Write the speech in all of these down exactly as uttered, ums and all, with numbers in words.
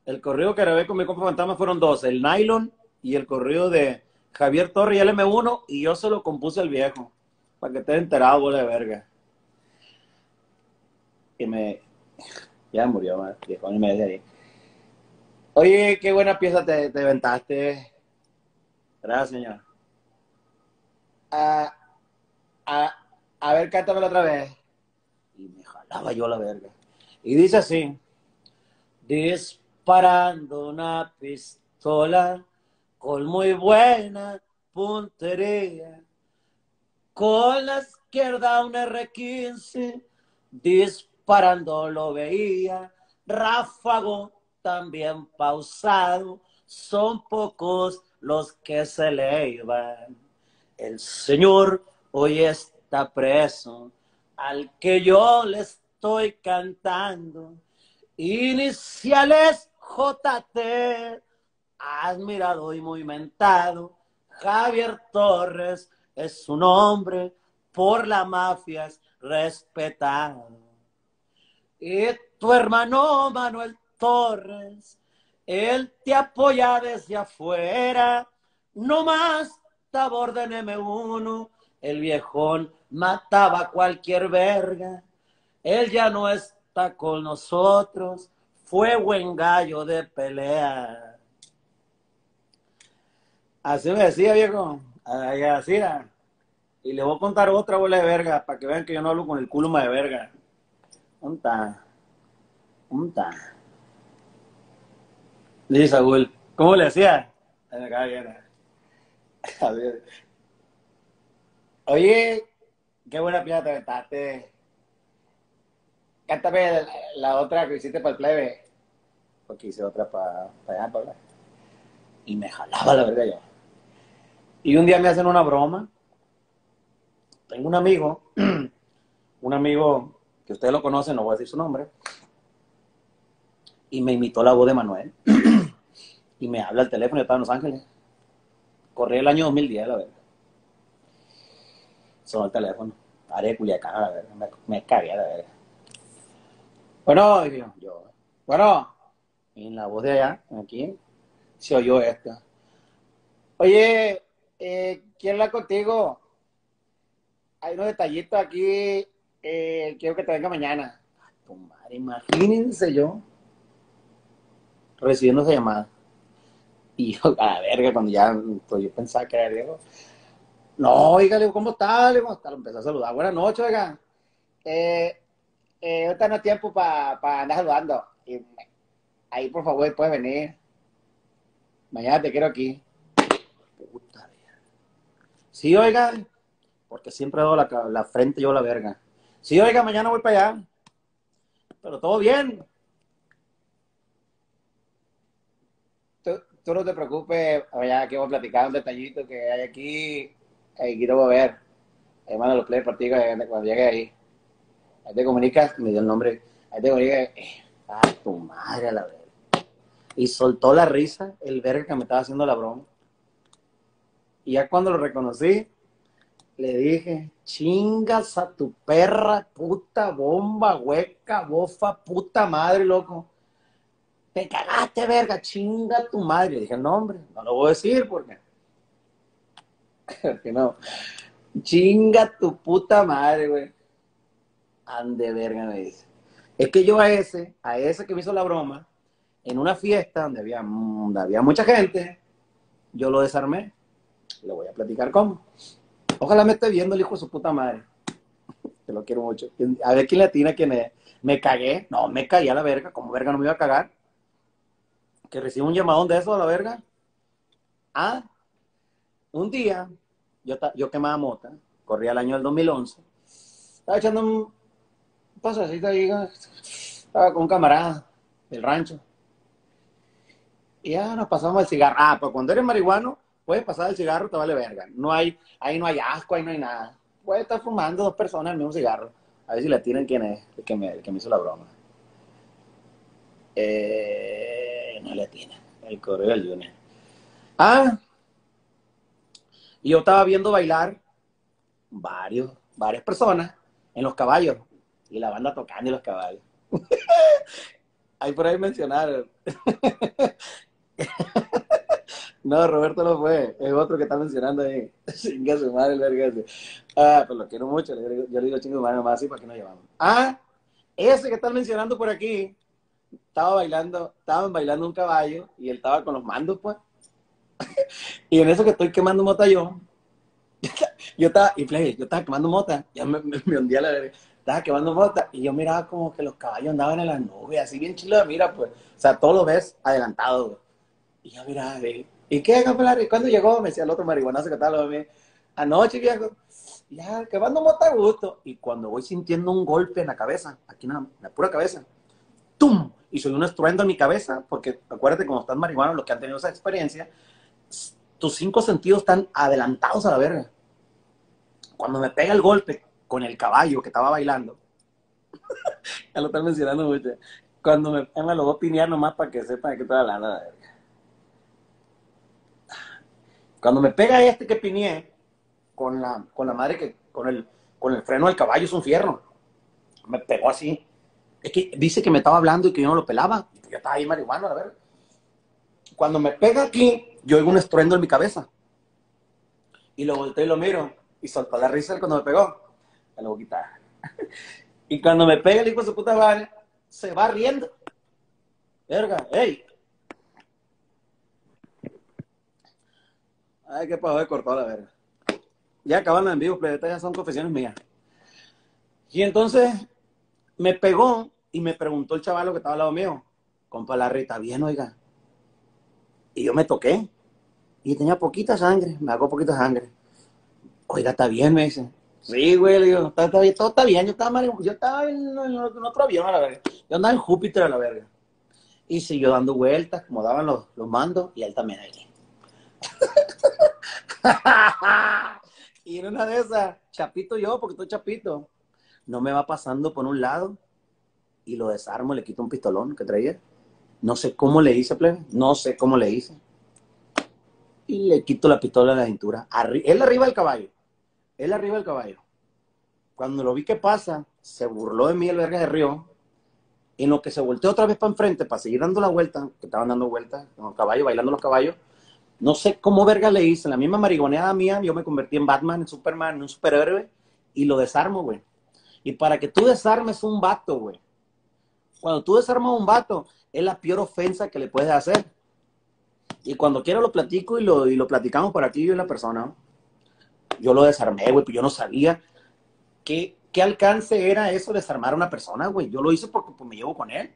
El corrido que grabé con mi compa Fantasma fueron dos, el Nylon y el corrido de Javier Torre y el M uno, y yo se lo compuse al viejo, para que esté enterado, bola de verga. Y me... Ya murió, man, viejo, y me decía ahí. Oye, qué buena pieza te, te inventaste. Gracias, señor. A, a, a ver, cántamelo otra vez. Y me jalaba yo la verga. Y dice así: disparando una pistola con muy buena puntería, con la izquierda un R quince, disparando lo veía, ráfago también pausado, son pocos los que se le iban. El señor hoy está preso, al que yo le estoy cantando. Iniciales J T, admirado y muy mentado. Javier Torres es su nombre, por la mafia es respetado. Y tu hermano Manuel Torres, él te apoya desde afuera, no más tabor de M uno, el viejón mataba cualquier verga, él ya no está con nosotros, fue buen gallo de pelea. Así me decía, viejo, así era. Y le voy a contar otra bola de verga, para que vean que yo no hablo con el culo más de verga. ¿Dónde está? ¿Dónde está? Dice Saúl, ¿cómo le hacía? Oye, qué buena pieza te aventaste. Cántame la, la otra que hiciste para el plebe. Porque hice otra para pa allá, para hablar. Y me jalaba la verga yo. Y un día me hacen una broma. Tengo un amigo, un amigo que ustedes lo conocen, no voy a decir su nombre, y me imitó la voz de Manuel. Y me habla al teléfono, yo estaba en Los Ángeles. Corrí el año dos mil diez, la verdad. Sonó el teléfono. Área de Culiacán, la verdad. Me, me cagué, la verdad. Bueno, yo, yo, bueno, y en la voz de allá, aquí, se oyó esta. Oye, eh, ¿quién la contigo? Hay unos detallitos aquí, eh, quiero que te venga mañana. Ay, tu madre, imagínense yo recibiendo esa llamada. Y yo, a la verga, cuando ya, pues yo pensaba que era Diego. No, oiga, le digo, ¿cómo está? Le digo, hasta lo empezó a saludar. Buenas noches, oiga. Eh, eh, ahorita no hay tiempo para pa andar saludando. Y ahí, por favor, puedes venir. Mañana te quiero aquí. Puta vida. Sí, oiga, porque siempre doy la, la frente yo la verga. Sí, oiga, mañana voy para allá. Pero todo bien. Tú, tú no te preocupes, allá que voy a platicar un detallito que hay aquí. Aquí te voy a ver. Ahí manda los play partidos cuando llegue ahí. Ahí te comunicas, me dio el nombre. Ahí te comunicas. Eh, ah, tu madre, a la verga. Y soltó la risa el verga que me estaba haciendo la broma. Y ya cuando lo reconocí, le dije, chingas a tu perra, puta bomba, hueca, bofa, puta madre, loco. Te cagaste, verga, chinga tu madre. Le dije el nombre, no lo voy a decir porque... que no. Chinga tu puta madre, güey. Ande, verga, me dice. Es que yo a ese, a ese que me hizo la broma, en una fiesta donde había, donde había mucha gente, yo lo desarmé. Le voy a platicar cómo. Ojalá me esté viendo el hijo de su puta madre. Te lo quiero mucho. A ver quién le atina quién es. Me cagué. No, me caí a la verga. Como verga no me iba a cagar. Que recibo un llamadón de eso a la verga. Ah, un día, yo, yo quemaba mota. Corría el año del dos mil once. Estaba echando un pasacito ahí. Estaba con un camarada del rancho. Y ya nos pasamos el cigarro. Ah, pues cuando eres marihuano, puedes pasar el cigarro, te vale verga. No hay, ahí no hay asco, ahí no hay nada. Puede estar fumando dos personas el mismo cigarro. A ver si le tiran quién es el que me, el que me hizo la broma. Eh, no le tiene. El correo del Junior. Ah, y yo estaba viendo bailar varios, varias personas en los caballos. Y la banda tocando y los caballos. Ahí por ahí mencionaron. No, Roberto no fue, es otro que está mencionando ahí. Chinga su madre el verga ese. Ah, pues lo quiero mucho, yo le digo, yo le digo chinga su madre nomás así para que no llevamos. Ah, ese que están mencionando por aquí, estaba bailando, estaban bailando un caballo y él estaba con los mandos, pues. Y en eso que estoy quemando mota yo, yo estaba, y play, yo estaba quemando mota, ya me, me, me hundía la verga. Estaba quemando mota y yo miraba como que los caballos andaban en las nubes, así bien chido, mira, pues. O sea, todo lo ves adelantado, güey. Y yo miraba, güey. ¿Y qué, campeón? ¿Y cuándo llegó? Me decía el otro marihuanazo que estaba lo de mí. Anoche, viejo. Ya, quemando mota a gusto. Y cuando voy sintiendo un golpe en la cabeza, aquí en la, en la pura cabeza, ¡tum! Y soy un estruendo en mi cabeza, porque acuérdate, cuando estás marihuana, los que han tenido esa experiencia, tus cinco sentidos están adelantados a la verga. Cuando me pega el golpe con el caballo que estaba bailando, ya lo están mencionando mucho, cuando me, me lo voy a pinear nomás para que sepan de qué estoy hablando, la verga. Cuando me pega este que pineé, con la, con la madre que, con el, con el freno del caballo, es un fierro. Me pegó así. Es que dice que me estaba hablando y que yo no lo pelaba. Yo estaba ahí marihuana, a ver. Cuando me pega aquí, yo oigo un estruendo en mi cabeza. Y lo volteo y lo miro. Y soltó la risa cuando me pegó. Me lo voy a quitar. Y cuando me pega el hijo de su puta madre, se va riendo. Verga, ey. Ay, qué pasó de cortar la verga. Ya acaban en vivo, pero estas ya son confesiones mías. Y entonces me pegó y me preguntó el chaval que estaba al lado mío, compa Larry, ¿está bien, oiga? Y yo me toqué y tenía poquita sangre, me hago poquita sangre. Oiga, ¿está bien? Me dice. Sí, güey, le digo, está, está bien, todo está bien. Yo estaba, yo estaba en, en, en otro avión a la verga. Yo andaba en Júpiter a la verga. Y siguió dando vueltas, como daban los, los mandos, y él también ahí. Y en una de esas, chapito yo, porque estoy chapito, no me va pasando por un lado y lo desarmo, le quito un pistolón que traía. No sé cómo le hice, plebe. No sé cómo le hice. Y le quito la pistola a la cintura. Arri él arriba del caballo. Él arriba del caballo. Cuando lo vi que pasa, se burló de mí el verga de río. En lo que se volteó otra vez para enfrente para seguir dando la vuelta, que estaban dando vueltas con los caballos, bailando los caballos. No sé cómo verga le hice. En la misma marihuaneada mía, yo me convertí en Batman, en Superman, en un superhéroe. Y lo desarmo, güey. Y para que tú desarmes un vato, güey. Cuando tú desarmas un vato, es la peor ofensa que le puedes hacer. Y cuando quiero lo platico y lo, y lo platicamos por aquí yo y la persona. Yo lo desarmé, güey, pues yo no sabía qué, qué alcance era eso de desarmar a una persona, güey. Yo lo hice porque pues, me llevo con él.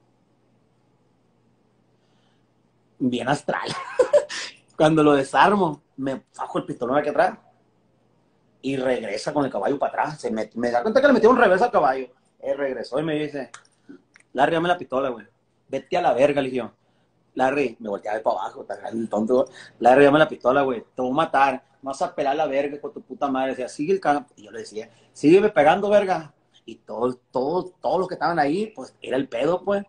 Bien astral. Cuando lo desarmo, me fajo el pistolón aquí atrás y regresa con el caballo para atrás. Se me, me da cuenta que le metió un revés al caballo. Él regresó y me dice, Larry, dame la pistola, güey. Vete a la verga, le dije yo. Larry, me volteaba de para abajo, el tonto. Larry, dame la pistola, güey. Te voy a matar. Me vas a pelar la verga con tu puta madre. Decía, sigue el campo. Y yo le decía, sígueme pegando, verga. Y todos, todos, todos los que estaban ahí, pues era el pedo, pues.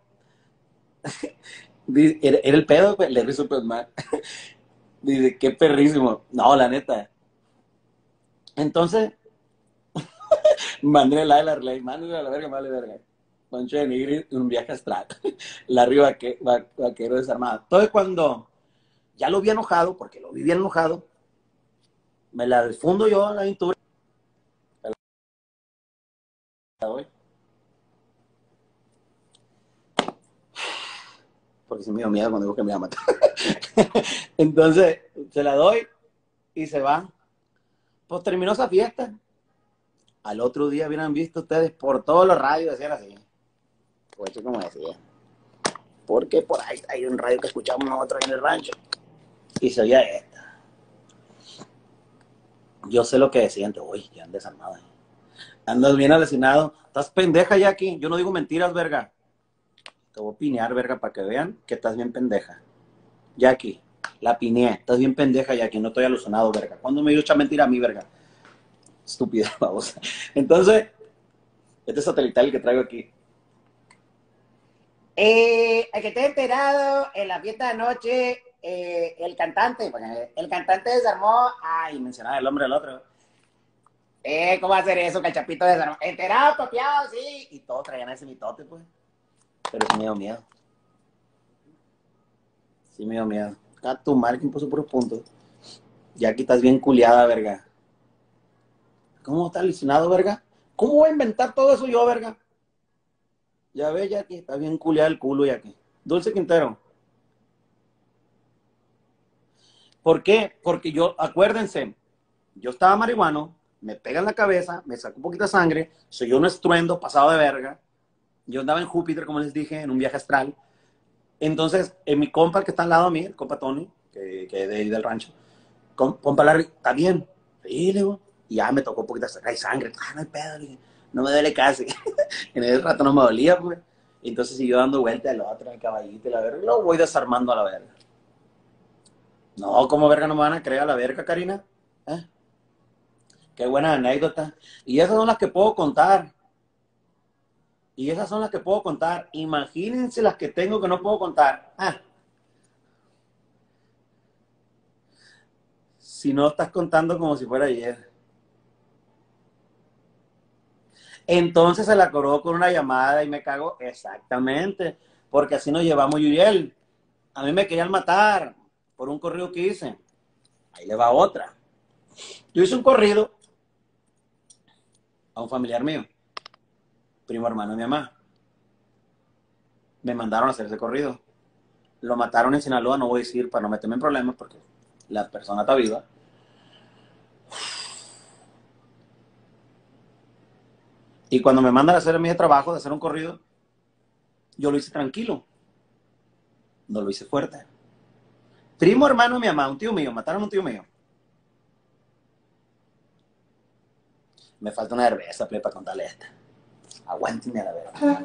Era, era el pedo, pues. Le rí súper mal. Dice, qué perrísimo. No, la neta. Entonces, mandé la de la relay, mándale a la verga, vale verga. Pancho de Nigri, un viaje astral. Larry vaque, va, vaquero desarmado. Entonces, cuando ya lo vi enojado, porque lo vi bien enojado, me la difundo yo a la aventura. Porque se me dio miedo cuando digo que me iba a matar. Entonces, se la doy y se va. Pues terminó esa fiesta. Al otro día hubieran visto ustedes por todos los radios, decían así. Pues como decía. Porque por ahí hay un radio que escuchamos nosotros en el rancho. Y se oía esta. Yo sé lo que decían. Uy, ya han desarmado. Andas bien alucinado. Estás pendeja, Jackie. Yo no digo mentiras, verga. Te voy a pinear, verga, para que vean que estás bien pendeja. Jackie, la pineé. Estás bien pendeja, Jackie. No estoy alucinado, verga. ¿Cuándo me dio echar mentira a mí, verga? Estúpida, vamos. Entonces, este es satelital que traigo aquí. Eh, el que esté enterado, en la fiesta de anoche, eh, el cantante, el cantante desarmó, ay, mencionaba el nombre del otro. Eh, ¿cómo va a hacer eso? Que el chapito desarmó. Enterado, copiado, sí. Y todos traían ese mitote, pues. Pero sí me dio miedo. Sí me dio miedo. Acá tu madre que impuso puros puntos. Ya aquí estás bien culiada, verga. ¿Cómo está alucinado, verga? ¿Cómo voy a inventar todo eso yo, verga? Ya ves, ya que está bien culiada el culo, ya que. Dulce Quintero. ¿Por qué? Porque yo, acuérdense, yo estaba marihuano, me pega en la cabeza, me sacó un poquito de sangre, soy un estruendo pasado de verga. Yo andaba en Júpiter, como les dije, en un viaje astral. Entonces, en mi compa, el que está al lado de mí, el compa Tony, que, que es de ahí del rancho, compa Larry, ¿está bien? Sí, le digo. Y ya me tocó un poquito de sangre. Ah, no hay pedo, le dije. No me duele casi. En ese rato no me dolía, pues. Entonces siguió dando vuelta el otro, el caballito, y la verga. Lo voy desarmando a la verga. No, ¿cómo verga no me van a creer a la verga, Karina? ¿Eh? Qué buena anécdota. Y esas son las que puedo contar. Y esas son las que puedo contar. Imagínense las que tengo que no puedo contar. Ah. Si no estás contando como si fuera ayer. Entonces se la cobró con una llamada y me cagó. Exactamente. Porque así nos llevamos yo y él. A mí me querían matar por un corrido que hice. Ahí le va otra. Yo hice un corrido a un familiar mío, primo hermano de mi mamá. Me mandaron a hacer ese corrido. Lo mataron en Sinaloa, no voy a decir para no meterme en problemas porque la persona está viva. Y cuando me mandan a hacer mi trabajo de hacer un corrido, yo lo hice tranquilo. No lo hice fuerte. Primo hermano de mi mamá, un tío mío, mataron a un tío mío. Me falta una cerveza, plebe, para contarle esta. Aguántenme a la verga.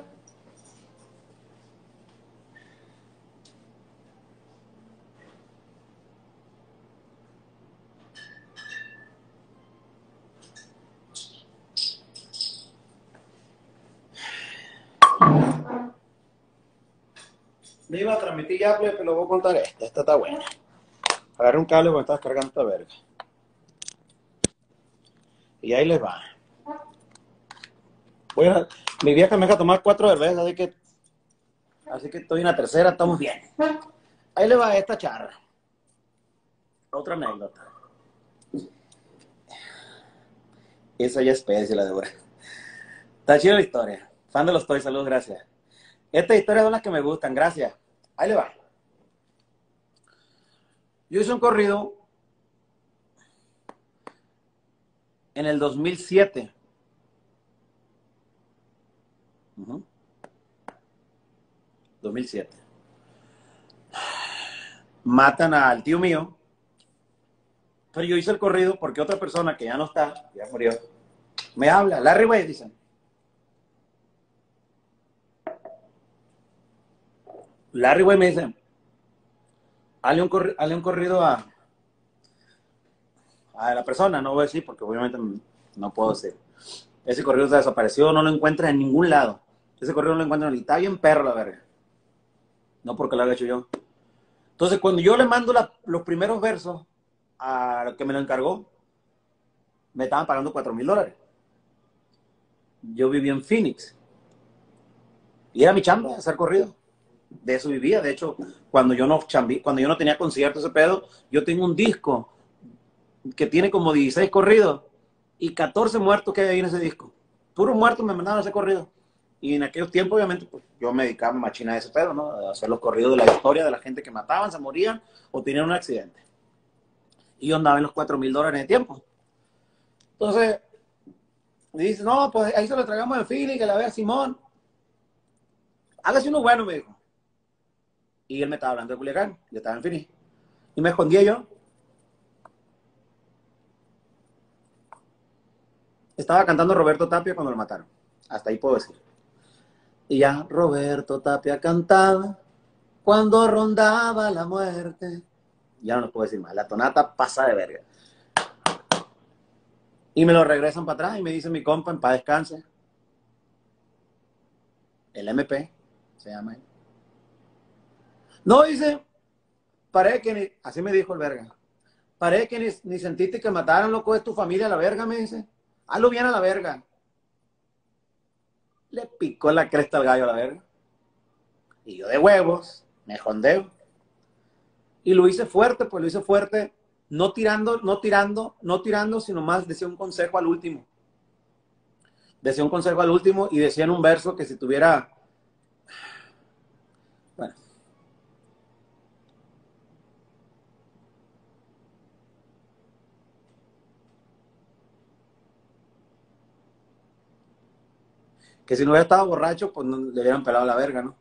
Me iba a transmitir ya, plebe, pero lo voy a contar esta. Esta está buena. Agarré un cable porque estaba cargando esta verga. Y ahí les va. Voy a, mi vieja me deja tomar cuatro cervezas, así que, así que estoy en la tercera, estamos bien. Ahí le va esta charra. Otra anécdota. Esa ya es especie, la de ahora. Está chida la historia. Fan de los Toys, saludos, gracias. Estas historias son las que me gustan, gracias. Ahí le va. Yo hice un corrido en el dos mil siete. Uh-huh. dos mil siete. Matan al tío mío. Pero yo hice el corrido porque otra persona que ya no está, ya murió, me habla. Larry Way, dicen. Larry Way me dice, hazle un, corri hazle un corrido a, a la persona, no voy a decir porque obviamente no puedo decir. Ese corrido se desapareció, no lo encuentras en ningún lado. Ese corrido no lo encuentran ni está bien perro la verga. No porque lo haya hecho yo. Entonces cuando yo le mando la, los primeros versos a que me lo encargó, me estaban pagando cuatro mil dólares. Yo vivía en Phoenix. Y era mi chamba hacer corrido. De eso vivía. De hecho, cuando yo no chambi, cuando yo no tenía concierto ese pedo, yo tengo un disco que tiene como dieciséis corridos y catorce muertos que hay ahí en ese disco. Puros muertos me mandaban a hacer corrido. Y en aquellos tiempos, obviamente, pues yo me dedicaba a machina a ese pedo, ¿no? A hacer los corridos de la historia de la gente que mataban, se morían o tenían un accidente. Y yo andaba en los cuatro mil dólares de tiempo. Entonces, me dice, no, pues ahí se lo tragamos en Philly, que la vea Simón. Hágase uno bueno, me dijo. Y él me estaba hablando de Culiacán, yo estaba en Philly. Y me escondía yo. Estaba cantando Roberto Tapia cuando lo mataron. Hasta ahí puedo decir. Y ya Roberto Tapia cantaba cuando rondaba la muerte. Ya no lo puedo decir más. La tonata pasa de verga. Y me lo regresan para atrás y me dice mi compa, en paz descanse. El M P se llama él. No, dice, parece que ni, así me dijo el verga. Parece que ni, ni sentiste que mataran, loco, es tu familia, la verga, me dice. Hazlo bien a la verga. Le picó la cresta al gallo a la verga. Y yo de huevos, me jondeo. Y lo hice fuerte, pues lo hice fuerte, no tirando, no tirando, no tirando, sino más decía un consejo al último. Decía un consejo al último y decía en un verso que si tuviera, bueno, que si no hubiera estado borracho, pues no, le hubieran pelado la verga, ¿no?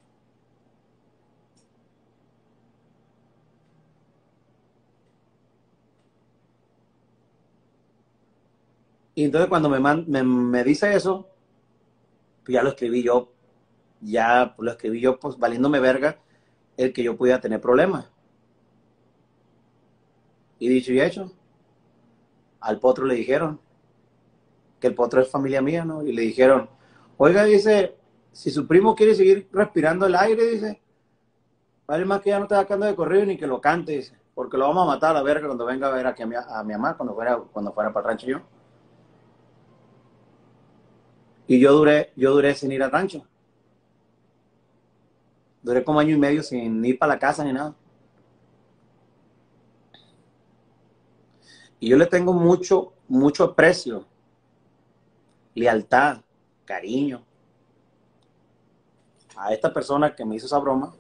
Y entonces cuando me, man, me, me dice eso, pues ya lo escribí yo, ya lo escribí yo, pues valiéndome verga el que yo pudiera tener problemas. Y dicho y hecho, al potro le dijeron que el potro es familia mía, ¿no? Y le dijeron, oiga, dice, si su primo quiere seguir respirando el aire, dice, vale más que ya no te sacando de corrido ni que lo cante, dice, porque lo vamos a matar a la verga cuando venga a ver aquí a mi, a mi mamá, cuando fuera, cuando fuera para el rancho yo. Y yo duré, yo duré sin ir al rancho. Duré como año y medio sin ir para la casa ni nada. Y yo le tengo mucho, mucho aprecio, lealtad, cariño a esta persona que me hizo esa broma.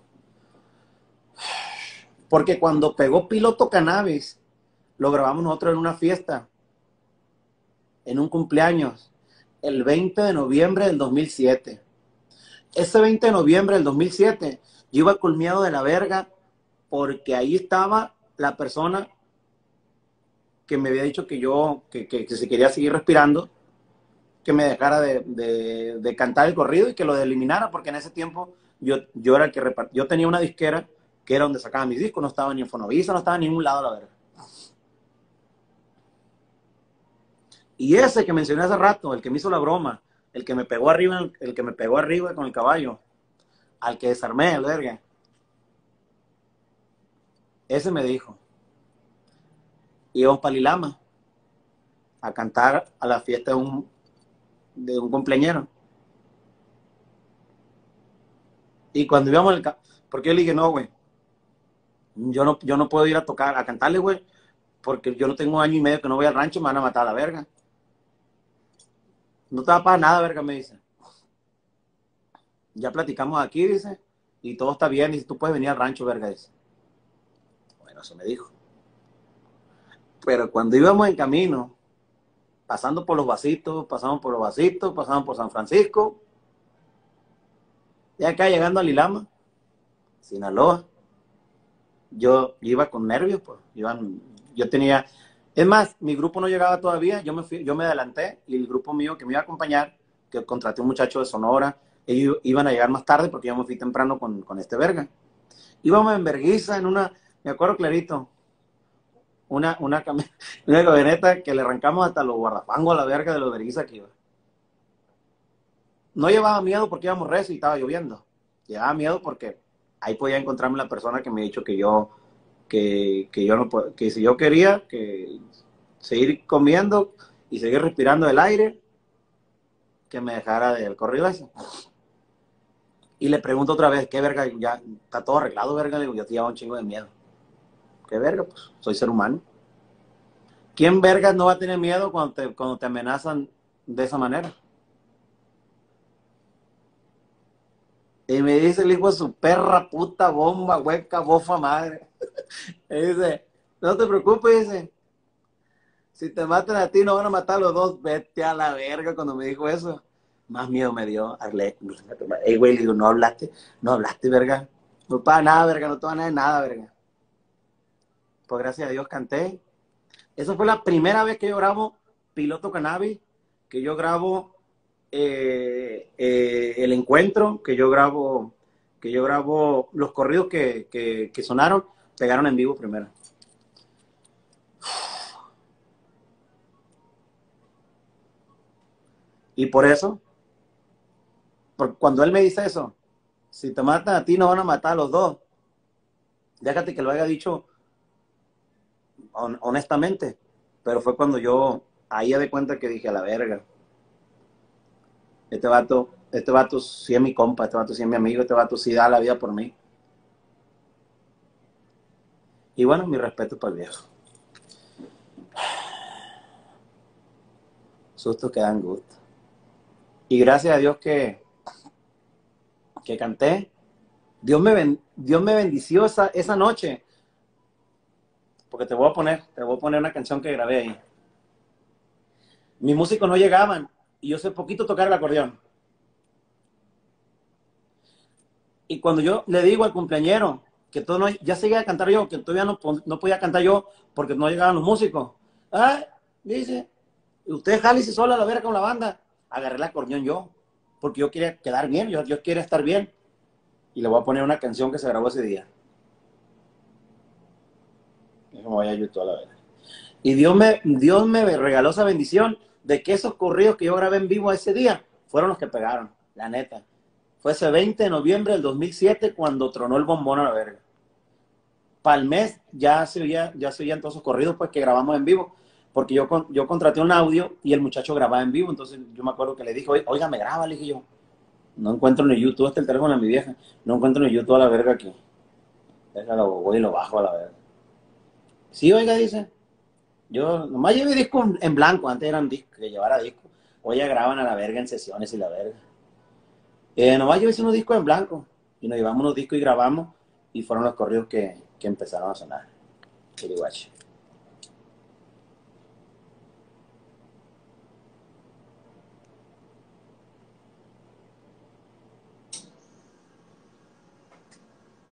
Porque cuando pegó Piloto Cannabis, lo grabamos nosotros en una fiesta, en un cumpleaños, el veinte de noviembre del dos mil siete. Ese veinte de noviembre del dos mil siete, yo iba colmeado de la verga porque ahí estaba la persona que me había dicho que yo, que, que, que si quería seguir respirando, que me dejara de, de, de cantar el corrido y que lo eliminara, porque en ese tiempo yo, yo era el que repartía, yo tenía una disquera que era donde sacaba mis discos, no estaba ni en Fonovisa, no estaba en ningún lado, la verdad. Y ese que mencioné hace rato, el que me hizo la broma, el que me pegó arriba, el, el que me pegó arriba con el caballo, al que desarmé, el verga, ese me dijo, íbamos para Lilama a cantar a la fiesta de un, de un cumpleañero. Y cuando íbamos al... Porque yo le dije, no, güey, yo no, yo no puedo ir a tocar, a cantarle, güey, porque yo no tengo un año y medio que no voy al rancho, me van a matar a la verga. No te va a pasar nada, verga, me dice. Ya platicamos aquí, dice, y todo está bien, y tú puedes venir al rancho, verga, dice. Bueno, eso me dijo. Pero cuando íbamos en camino, pasando por los vasitos, pasamos por los vasitos, pasamos por San Francisco, y acá llegando a Lilama, Sinaloa, yo, yo iba con nervios, pues, iban, yo tenía, es más, mi grupo no llegaba todavía, yo me, fui, yo me adelanté, y el grupo mío que me iba a acompañar, que contraté un muchacho de Sonora, ellos iban a llegar más tarde porque yo me fui temprano con, con este verga. Íbamos en verguiza, en una, me acuerdo clarito, una, una, una camioneta que le arrancamos hasta los guardafangos a la verga de los verguiza que iba. No llevaba miedo porque íbamos recio y estaba lloviendo. Llevaba miedo porque ahí podía encontrarme la persona que me ha dicho que yo, que, que yo no que si yo quería que seguir comiendo y seguir respirando el aire, que me dejara del corrido ese. Y le pregunto otra vez, ¿qué verga? Ya está todo arreglado, verga. Le digo, yo te llevaba un chingo de miedo. ¿Qué verga? Pues soy ser humano. ¿Quién verga no va a tener miedo cuando te, cuando te amenazan de esa manera? Y me dice el hijo de su perra, puta, bomba, hueca, bofa, madre. Y dice, no te preocupes, dice, si te matan a ti, no van a matar a los dos. Vete a la verga. Cuando me dijo eso, más miedo me dio. Arle, hey, güey, le digo, no hablaste, no hablaste, verga. No para nada, verga, no te van a dar nada, verga. Pues gracias a Dios canté. Esa fue la primera vez que yo grabo Piloto Cannabis, que yo grabo eh, eh, El Encuentro, que yo grabo, que yo grabo los corridos que, que, que sonaron, pegaron en vivo primero. Y por eso, por, cuando él me dice eso, si te matan a ti, no van a matar a los dos. Déjate que lo haya dicho on, honestamente. Pero fue cuando yo, ahí ya de cuenta que dije, a la verga. Este vato Este vato sí es mi compa, este vato sí es mi amigo, este vato sí da la vida por mí. Y bueno, mi respeto para el viejo. Sustos que dan gusto. Y gracias a Dios que, que canté. Dios me, ben, Dios me bendició esa, esa noche. Porque te voy a poner, te voy a poner una canción que grabé ahí. Mis músicos no llegaban y yo sé poquito tocar el acordeón. Y cuando yo le digo al cumpleañero que todo no, ya seguía a cantar yo, que todavía no, no podía cantar yo porque no llegaban los músicos. Ah, dice, usted jálese sola a la vera con la banda. Agarré el acordeón yo, porque yo quería quedar bien, yo, yo quería estar bien. Y le voy a poner una canción que se grabó ese día. Eso me voy a YouTube a la vera. Y Dios me, Dios me regaló esa bendición de que esos corridos que yo grabé en vivo ese día fueron los que pegaron, la neta. Fue ese veinte de noviembre del dos mil siete cuando tronó el bombón a la verga. Para el mes ya se oía, ya se oían todos esos corridos pues que grabamos en vivo, porque yo, yo contraté un audio y el muchacho grababa en vivo, entonces yo me acuerdo que le dije, oiga, me graba, le dije yo. No encuentro ni YouTube, este es el teléfono de mi vieja, no encuentro ni YouTube a la verga aquí. Déjalo, voy y lo bajo a la verga. Sí, oiga, dice. Yo nomás llevé disco en blanco, antes eran discos, que llevara disco. Hoy ya graban a la verga en sesiones y la verga. Eh, nomás llevé unos discos en blanco y nos llevamos unos discos y grabamos y fueron los corridos que, que empezaron a sonar. Chirihuache.